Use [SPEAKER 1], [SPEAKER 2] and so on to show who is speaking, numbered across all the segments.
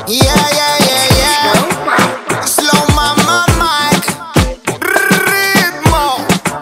[SPEAKER 1] Yeah, yeah, yeah, yeah. Slow mama Mike. Ritmo.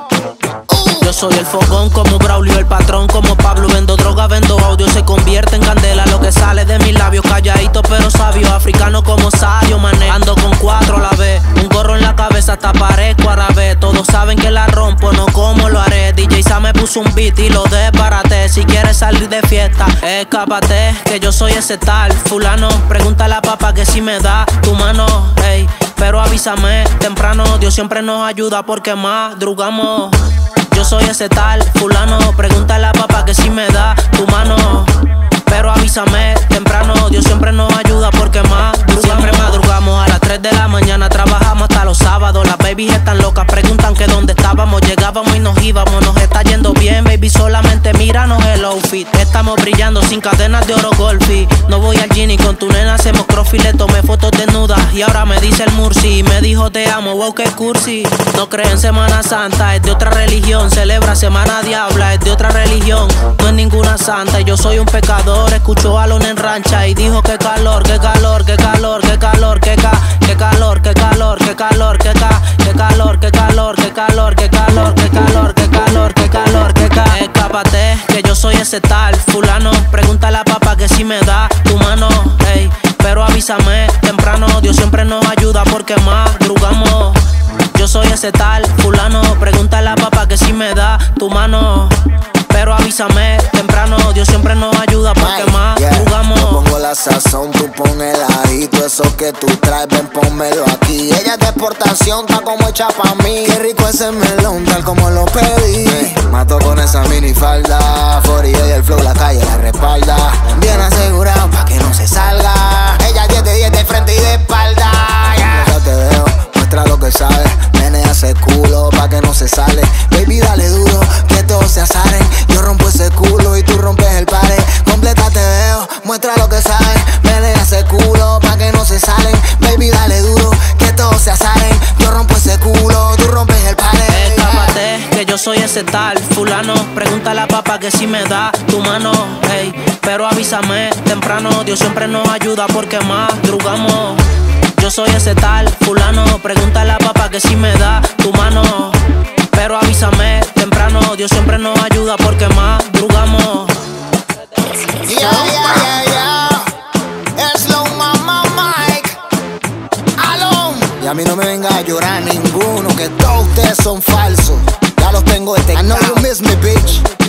[SPEAKER 2] Yo soy el fogón como Braulio, el patrón como Pablo. Vendo droga, vendo audio, se convierte en candela. Lo que sale de mis labios, calladito pero sabio. Africano como Sadio Mané, ando con 4 a la vez. Un gorro en la cabeza, hasta parezco árabe. Todos saben que la rompo, no como lo haré. DJ Sam me puso un beat y lo desbaraté. Si quieres salir de fiesta, escápate, que yo soy ese tal fulano. Pregúntale a papá que si me da tu mano, ey. Pero avísame temprano, Dios siempre nos ayuda porque madrugamos. Yo soy ese tal fulano, pregúntale a papá que si me da tu mano. Pero avísame temprano, Dios siempre nos ayuda porque madrugamos. Siempre madrugamos a las 3 de la mañana, trabajamos hasta los sábados. Las babies están locas, preguntan que dónde estábamos. Llegábamos y nos íbamos, nos está yendo bien, baby, solamente míranos el outfit. Estamos brillando sin cadenas de oro golfi. No voy al gym y con tu nena hacemos crossfit. Le tomé fotos desnudas y ahora me dice el Murci. Me dijo te amo, wow, que cursi. No cree en Semana Santa, es de otra religión. Celebra Semana Diabla, es de otra religión. No es ninguna santa, yo soy un pecador. Escuchó a Lon en rancha y dijo que calor, que calor, que calor, que calor, que calor, que calor, que calor, que calor, que calor, que calor, que calor, que calor, que calor, que calor, que calor. Escápate, que yo soy ese tal fulano. Pregúntale a papá que si me da tu mano, ey. Pero avísame temprano, Dios siempre nos ayuda porque madrugamos. Yo soy ese tal fulano, pregúntale a papá que si me da tu mano. Pero avísame temprano, Dios siempre nos ayuda porque madrugamos.
[SPEAKER 1] Yo pongo la sazón, tú pon el ajito. Eso que tú traes, ven, pónmelo aquí. Ella es de exportación, está como hecha pa' mí. Qué rico ese melón, tal como lo pedí. Mato con esa minifalda, 40 y el flow, la calle la respalda. Bien asegurado pa' que no se salga. Ella 10 de 10 de frente y de espalda. Ya te veo, muestra lo que sabes. Menea ese culo pa' que no se sale. Baby, dale duro, que todos se asaren. Yo rompo ese culo y tú rompes el pared. Completa te veo, muestra lo que sabes. Menea ese culo pa' que no se salen. Baby, dale duro, que todos se asaren. Yo rompo ese culo, tú rompes el pared.
[SPEAKER 2] Escápate, que yo soy ese tal fulano. Pregúntale a papá que si me da tu mano, ey. Pero avísame temprano, Dios siempre nos ayuda porque madrugamos. Yo soy ese tal fulano, pregúntale a papá que si me da tu mano. Pero avísame temprano, Dios siempre nos ayuda porque madrugamos.
[SPEAKER 1] Yeah, yeah, yeah, yeah. Slow mama Mike. Alone. Y a mí no me venga a llorar ninguno, que todos ustedes son falsos. Ya los tengo detectados. I know you miss me, bitch.